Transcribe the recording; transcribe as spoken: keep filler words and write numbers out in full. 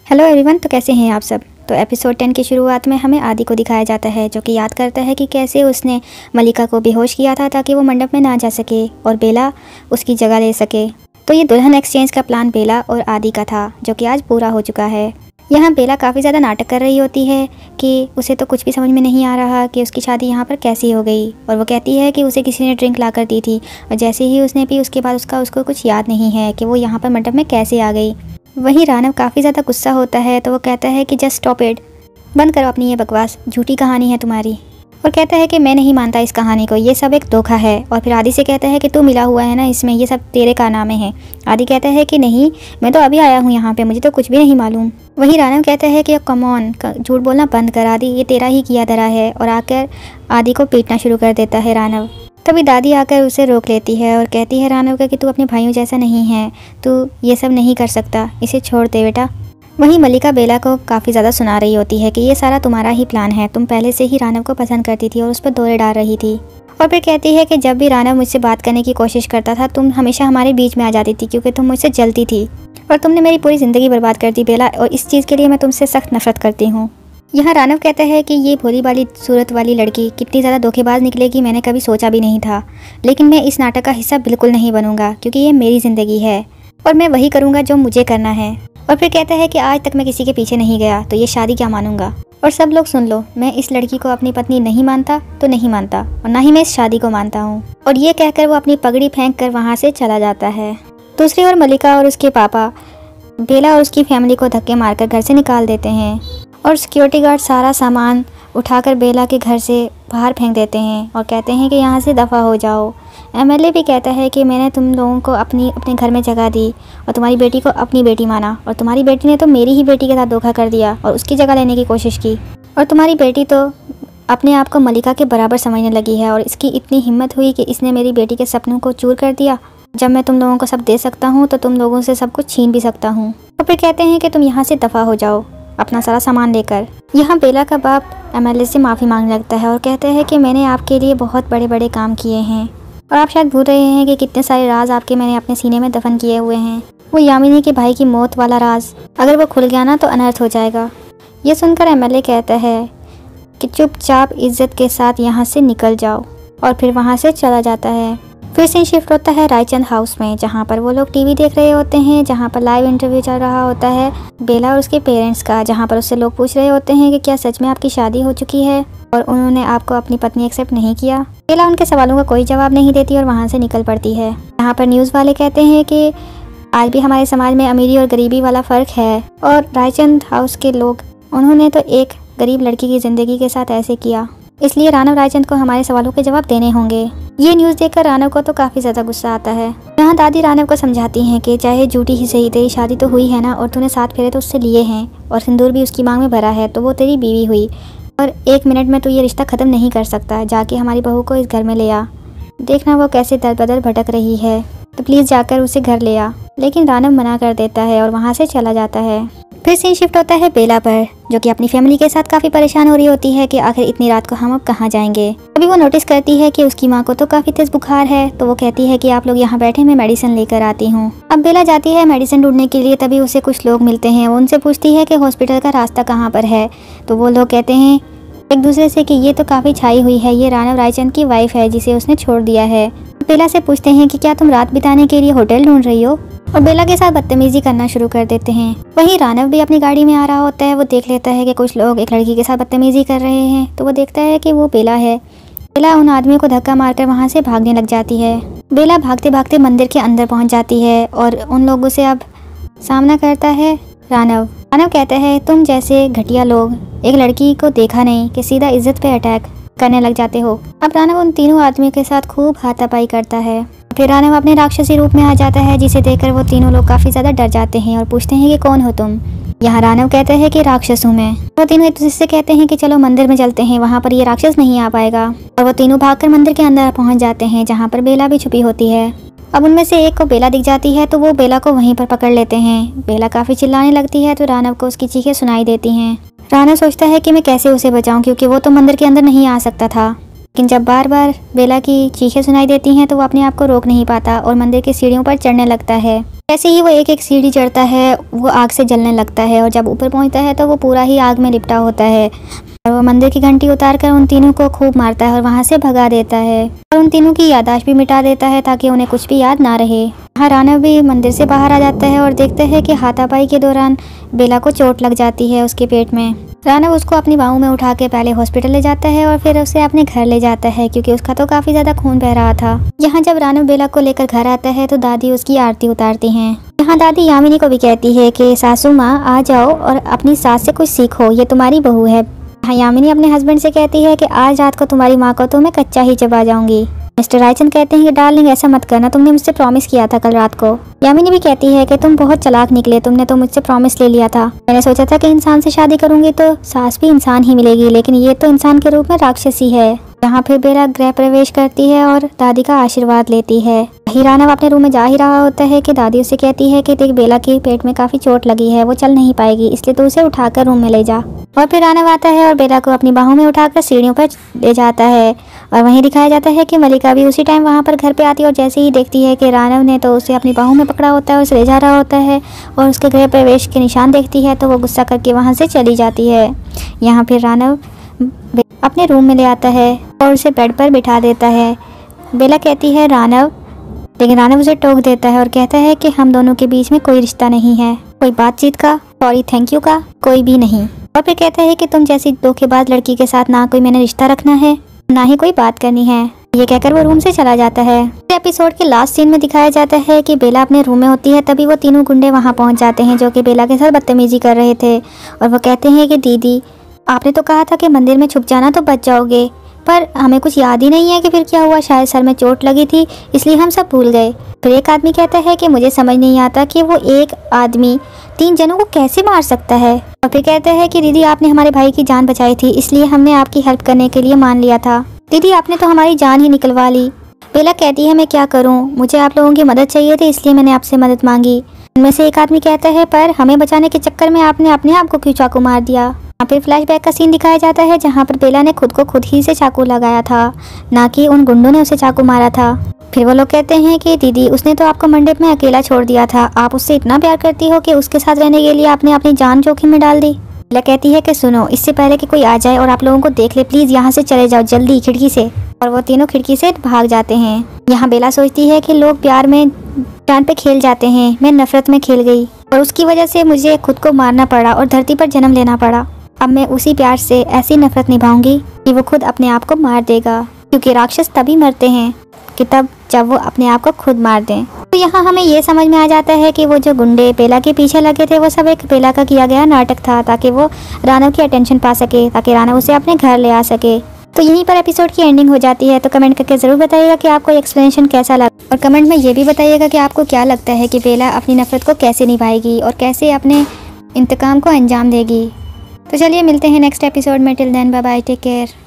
Hello everyone, तो कैसे हैं आप सब। तो एपिसोड टेन की शुरुआत में हमें आदि को दिखाया जाता है, जो कि याद करता है कि कैसे उसने मलिका को बेहोश किया था ताकि वो मंडप में ना जा सके और बेला उसकी जगह ले सके। तो ये दुल्हन एक्सचेंज का प्लान बेला और आदि का था, जो कि आज पूरा हो चुका है। यहाँ बेला काफ़ी ज़्यादा नाटक कर रही होती है कि उसे तो कुछ भी समझ में नहीं आ रहा कि उसकी शादी यहाँ पर कैसी हो गई, और वो कहती है कि उसे किसी ने ड्रिंक ला कर दी थी और जैसे ही उसने पी उसके बाद उसका उसको कुछ याद नहीं है कि वो यहाँ पर मंडप में कैसे आ गई। वहीं रानव काफ़ी ज़्यादा गुस्सा होता है, तो वो कहता है कि जस्ट स्टॉप इट, बंद करो अपनी ये बकवास, झूठी कहानी है तुम्हारी। और कहता है कि मैं नहीं मानता इस कहानी को, ये सब एक धोखा है। और फिर आदि से कहता है कि तू मिला हुआ है ना इसमें, ये सब तेरे कारनामे हैं। आदि कहता है कि नहीं, मैं तो अभी आया हूँ यहाँ पे, मुझे तो कुछ भी नहीं मालूम। वहीं रानव कहता है कि कम ऑन, झूठ बोलना बंद कर आदि, ये तेरा ही किया धरा है। और आकर आदि को पीटना शुरू कर देता है रानव। तभी दादी आकर उसे रोक लेती है और कहती है रानव का कि तू अपने भाइयों जैसा नहीं है, तू ये सब नहीं कर सकता, इसे छोड़ दे बेटा। वहीं मलिका बेला को काफ़ी ज़्यादा सुना रही होती है कि ये सारा तुम्हारा ही प्लान है, तुम पहले से ही रानव को पसंद करती थी और उस पर दौरे डाल रही थी। और फिर कहती है कि जब भी रानव मुझसे बात करने की कोशिश करता था तुम हमेशा हमारे बीच में आ जाती थी, क्योंकि तुम मुझसे जलती थी और तुमने मेरी पूरी ज़िंदगी बर्बाद कर दी बेला, और इस चीज़ के लिए मैं तुमसे सख्त नफरत करती हूँ। यहाँ रानव कहता है कि ये भोली भाली सूरत वाली लड़की कितनी ज़्यादा धोखेबाज निकलेगी, मैंने कभी सोचा भी नहीं था। लेकिन मैं इस नाटक का हिस्सा बिल्कुल नहीं बनूंगा, क्योंकि ये मेरी ज़िंदगी है और मैं वही करूँगा जो मुझे करना है। और फिर कहता है कि आज तक मैं किसी के पीछे नहीं गया, तो ये शादी क्या मानूंगा। और सब लोग सुन लो, मैं इस लड़की को अपनी पत्नी नहीं मानता तो नहीं मानता, और ना ही मैं इस शादी को मानता हूँ। और ये कहकर वो अपनी पगड़ी फेंक कर वहाँ से चला जाता है। दूसरी ओर मलिका और उसके पापा बेला और उसकी फैमिली को धक्के मारकर घर से निकाल देते हैं, और सिक्योरिटी गार्ड सारा सामान उठाकर बेला के घर से बाहर फेंक देते हैं और कहते हैं कि यहाँ से दफ़ा हो जाओ। एमएलए भी कहता है कि मैंने तुम लोगों को अपनी अपने घर में जगह दी और तुम्हारी बेटी को अपनी बेटी माना, और तुम्हारी बेटी ने तो मेरी ही बेटी के साथ धोखा कर दिया और उसकी जगह लेने की कोशिश की, और तुम्हारी बेटी तो अपने आप को मलिका के बराबर समझने लगी है, और इसकी इतनी हिम्मत हुई कि इसने मेरी बेटी के सपनों को चूर कर दिया। जब मैं तुम लोगों को सब दे सकता हूँ तो तुम लोगों से सब कुछ छीन भी सकता हूँ। और फिर कहते हैं कि तुम यहाँ से दफ़ा हो जाओ अपना सारा सामान लेकर। यहाँ बेला का बाप एमएलए से माफ़ी मांगने लगता है और कहता है कि मैंने आपके लिए बहुत बड़े बड़े काम किए हैं, और आप शायद भूल रहे हैं कि कितने सारे राज आपके मैंने अपने सीने में दफन किए हुए हैं। वो यामिनी के भाई की मौत वाला राज, अगर वो खुल गया ना तो अनर्थ हो जाएगा। ये सुनकर एमएलए कहता है कि चुपचाप इज्जत के साथ यहाँ से निकल जाओ, और फिर वहाँ से चला जाता है। फिर सीन शिफ्ट होता है रायचंद हाउस में, जहाँ पर वो लोग टीवी देख रहे होते हैं, जहाँ पर लाइव इंटरव्यू चल रहा होता है बेला और उसके पेरेंट्स का, जहाँ पर उससे लोग पूछ रहे होते हैं कि क्या सच में आपकी शादी हो चुकी है और उन्होंने आपको अपनी पत्नी एक्सेप्ट नहीं किया। बेला उनके सवालों का कोई जवाब नहीं देती और वहाँ से निकल पड़ती है। यहाँ पर न्यूज़ वाले कहते हैं कि आज भी हमारे समाज में अमीरी और गरीबी वाला फ़र्क है, और रायचंद हाउस के लोग उन्होंने तो एक गरीब लड़की की ज़िंदगी के साथ ऐसे किया, इसलिए रानव रायचंद को हमारे सवालों के जवाब देने होंगे। ये न्यूज़ देखकर रानव को तो काफ़ी ज़्यादा गुस्सा आता है। यहाँ दादी रानव को समझाती हैं कि चाहे झूठी ही सही, तेरी शादी तो हुई है ना, और तूने सात फेरे तो उससे लिए हैं और सिंदूर भी उसकी मांग में भरा है, तो वो तेरी बीवी हुई, और एक मिनट में तू ये रिश्ता ख़त्म नहीं कर सकता। जाके हमारी बहू को इस घर में ले आ, देखना वो कैसे दर बदर भटक रही है, तो प्लीज़ जाकर उसे घर ले आ। लेकिन रानव मना कर देता है और वहाँ से चला जाता है। फिर सीन शिफ्ट होता है बेला पर, जो कि अपनी फैमिली के साथ काफ़ी परेशान हो रही होती है कि आखिर इतनी रात को हम अब कहाँ जाएंगे। अभी वो नोटिस करती है कि उसकी माँ को तो काफ़ी तेज़ बुखार है, तो वो कहती है कि आप लोग यहाँ बैठे, मैं मेडिसिन लेकर आती हूँ। अब बेला जाती है मेडिसिन ढूंढने के लिए, तभी उसे कुछ लोग मिलते हैं। वो उनसे पूछती है कि हॉस्पिटल का रास्ता कहाँ पर है, तो वो लोग कहते हैं एक दूसरे से कि ये तो काफ़ी छाई हुई है, ये रानव रायचंद की वाइफ है जिसे उसने छोड़ दिया है। बेला से पूछते हैं कि क्या तुम रात बिताने के लिए होटल ढूंढ रही हो, और बेला के साथ बदतमीजी करना शुरू कर देते हैं। वहीं रानव भी अपनी गाड़ी में आ रहा होता है, वो देख लेता है कि कुछ लोग एक लड़की के साथ बदतमीजी कर रहे हैं, तो वो देखता है कि वो बेला है। बेला उन आदमियों को धक्का मारकर वहाँ से भागने लग जाती है। बेला भागते भागते मंदिर के अंदर पहुँच जाती है और उन लोगों से अब सामना करता है रानव। रानव कहता है तुम जैसे घटिया लोग एक लड़की को देखा नहीं कि सीधा इज्जत पे अटैक करने लग जाते हो। अब रानव उन तीनों आदमियों के साथ खूब हाथापाई करता है। फिर रानव अपने राक्षसी रूप में आ जाता है, जिसे देखकर वो तीनों लोग काफ़ी ज़्यादा डर जाते हैं और पूछते हैं कि कौन हो तुम। यहाँ रानव कहता है कि राक्षस हूँ मैं। वो तीनों एक दूसरे से कहते हैं कि चलो मंदिर में चलते हैं, वहाँ पर ये राक्षस नहीं आ पाएगा। और वो तीनों भागकर मंदिर के अंदर पहुँच जाते हैं, जहाँ पर बेला भी छुपी होती है। अब उनमें से एक को बेला दिख जाती है, तो वो बेला को वहीं पर पकड़ लेते हैं। बेला काफ़ी चिल्लाने लगती है, तो रानव को उसकी चीखें सुनाई देती हैं। रानव सोचता है कि मैं कैसे उसे बचाऊं, क्योंकि वो तो मंदिर के अंदर नहीं आ सकता था। लेकिन जब बार बार बेला की चीखें सुनाई देती हैं तो वो अपने आप को रोक नहीं पाता और मंदिर की सीढ़ियों पर चढ़ने लगता है। जैसे ही वो एक एक सीढ़ी चढ़ता है वो आग से जलने लगता है और जब ऊपर पहुंचता है तो वो पूरा ही आग में लिपटा होता है। और वो मंदिर की घंटी उतार कर उन तीनों को खूब मारता है और वहाँ से भगा देता है और उन तीनों की याददाश्त भी मिटा देता है ताकि उन्हें कुछ भी याद ना रहे। यहाँ रानव भी मंदिर से बाहर आ जाता है और देखता है कि हाथापाई के दौरान बेला को चोट लग जाती है उसके पेट में। रानव उसको अपनी बाहों में उठा के पहले हॉस्पिटल ले जाता है और फिर उसे अपने घर ले जाता है क्योंकि उसका तो काफ़ी ज़्यादा खून बह रहा था। यहाँ जब रानव बेला को लेकर घर आता है तो दादी उसकी आरती उतारती हैं। यहाँ दादी यामिनी को भी कहती है कि सासू माँ आ जाओ और अपनी सास से कुछ सीखो, ये तुम्हारी बहू है। यहाँ यामिनी अपने हस्बैंड से कहती है कि आज रात को तुम्हारी माँ को तो मैं कच्चा ही चबा जाऊंगी। मिस्टर रायचंद कहते हैं कि डार्लिंग ऐसा मत करना, तुमने मुझसे प्रॉमिस किया था कल रात को। यामिनी भी कहती है कि तुम बहुत चालाक निकले, तुमने तो मुझसे प्रॉमिस ले लिया था। मैंने सोचा था कि इंसान से शादी करूंगी तो सास भी इंसान ही मिलेगी, लेकिन ये तो इंसान के रूप में राक्षसी है। यहाँ फिर बेला गृह प्रवेश करती है और दादी का आशीर्वाद लेती है। वही रानव अपने रूम में जा ही रहा होता है कि दादी उसे कहती है कि देख बेला के पेट में काफी चोट लगी है, वो चल नहीं पाएगी, इसलिए तो उसे उठाकर रूम में ले जा। और फिर रानव आता है और बेला को अपनी बाहों में उठाकर सीढ़ियों पर ले जाता है और वहीं दिखाया जाता है कि मलिका भी उसी टाइम वहाँ पर घर पे आती है और जैसे ही देखती है कि रानव ने तो उसे अपनी बाहों में पकड़ा होता है और उसे ले जा रहा होता है और उसके गृह प्रवेश के निशान देखती है तो वो गुस्सा करके वहाँ से चली जाती है। यहाँ फिर रानव अपने रूम में ले आता है और उसे बेड पर बिठा देता है। बेला कहती है रानव, लेकिन रानव उसे टोक देता है और कहता है कि हम दोनों के बीच में कोई रिश्ता नहीं है, कोई बातचीत का, सॉरी थैंक यू का कोई भी नहीं। और फिर कहता है कि तुम जैसी धोखेबाज लड़की के साथ ना कोई मैंने रिश्ता रखना है ना ही कोई बात करनी है। ये कहकर वो रूम से चला जाता है। एपिसोड के लास्ट सीन में दिखाया जाता है कि बेला अपने रूम में होती है, तभी वो तीनों गुंडे वहाँ पहुँच जाते हैं जो कि बेला के साथ बदतमीजी कर रहे थे और वो कहते हैं कि दीदी आपने तो कहा था कि मंदिर में छुप जाना तो बच जाओगे, पर हमें कुछ याद ही नहीं है कि फिर क्या हुआ, शायद सर में चोट लगी थी इसलिए हम सब भूल गए। फिर एक आदमी कहता है कि मुझे समझ नहीं आता कि वो एक आदमी तीन जनों को कैसे मार सकता है। और फिर कहते हैं कि दीदी आपने हमारे भाई की जान बचाई थी इसलिए हमने आपकी हेल्प करने के लिए मान लिया था, दीदी आपने तो हमारी जान ही निकलवा ली। बेला कहती है मैं क्या करूँ, मुझे आप लोगों की मदद चाहिए थी इसलिए मैंने आपसे मदद मांगी। इनमें से एक आदमी कहता है पर हमें बचाने के चक्कर में आपने अपने आप को क्यों चाकू मार दिया। यहाँ फिर फ्लैशबैक का सीन दिखाया जाता है जहाँ पर बेला ने खुद को खुद ही से चाकू लगाया था, ना कि उन गुंडों ने उसे चाकू मारा था। फिर वो लोग कहते हैं कि दीदी उसने तो आपको मंडप में अकेला छोड़ दिया था, आप उससे इतना प्यार करती हो कि उसके साथ रहने के लिए आपने अपनी जान जोखिम में डाल दी। बेला कहती है कि सुनो, इससे पहले कि कोई आ जाए और आप लोगों को देख ले प्लीज यहाँ से चले जाओ जल्दी खिड़की से। और वो तीनों खिड़की से भाग जाते हैं। यहाँ बेला सोचती है कि लोग प्यार में जान पे खेल जाते हैं, मैं नफरत में खेल गई और उसकी वजह से मुझे खुद को मारना पड़ा और धरती पर जन्म लेना पड़ा। अब मैं उसी प्यार से ऐसी नफरत निभाऊंगी कि वो खुद अपने आप को मार देगा, क्योंकि राक्षस तभी मरते हैं कि तब जब वो अपने आप को खुद मार दें। तो यहाँ हमें ये समझ में आ जाता है कि वो जो गुंडे बेला के पीछे लगे थे वो सब एक बेला का किया गया नाटक था ताकि वो रानव की अटेंशन पा सके, ताकि रानव उसे अपने घर ले आ सके। तो यहीं पर एपिसोड की एंडिंग हो जाती है। तो कमेंट करके ज़रूर बताइएगा कि आपको एक्सप्लेनेशन कैसा लगा और कमेंट में ये भी बताइएगा कि आपको क्या लगता है कि बेला अपनी नफरत को कैसे निभाएगी और कैसे अपने इंतकाम को अंजाम देगी। तो चलिए मिलते हैं नेक्स्ट एपिसोड में। Till then bye bye, take care.